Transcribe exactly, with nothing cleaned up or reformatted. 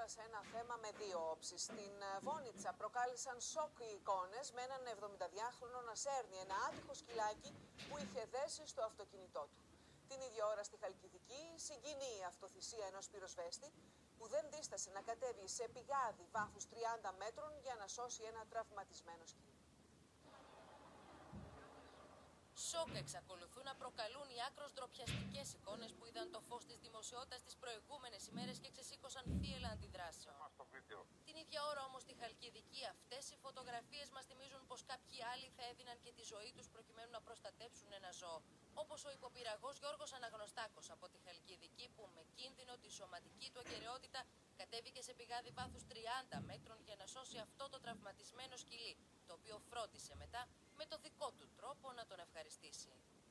σε ένα θέμα με δύο όψεις. Στην Βόνιτσα προκάλεσαν σοκ οι εικόνες με έναν εβδομηνταδυάχρονο να σέρνει ένα άτυχο σκυλάκι που είχε δέσει στο αυτοκίνητό του. Την ίδια ώρα στη Χαλκιδική συγκινεί η αυτοθυσία ενός πυροσβέστη που δεν δίστασε να κατέβει σε πηγάδι βάθους τριάντα μέτρων για να σώσει ένα τραυματισμένο σκυλί. Σοκ εξακολουθούν να προκαλούν οι άκρως ντροπιαστικές εικόνες που είδαν το φως της δημοσιότητας τις προηγούμενες ημέρες και ξεσήκωσαν θύελλα αντιδράσεων. Την ίδια ώρα όμως στη Χαλκιδική αυτές οι φωτογραφίες μας θυμίζουν πως κάποιοι άλλοι θα έδιναν και τη ζωή τους προκειμένου να προστατέψουν ένα ζώο. Όπως ο υποπυραγός Γιώργος Αναγνωστάκος από τη Χαλκιδική που με κίνδυνο τη σωματική του ακεραιότητα κατέβηκε σε πηγάδι βάθους τριάντα μέτρων για να σώσει αυτό το τραυματισμένο σκυλί, το οποίο φρόντισε μετά με το δικό του τρόπο να τον ευχαριστήσει.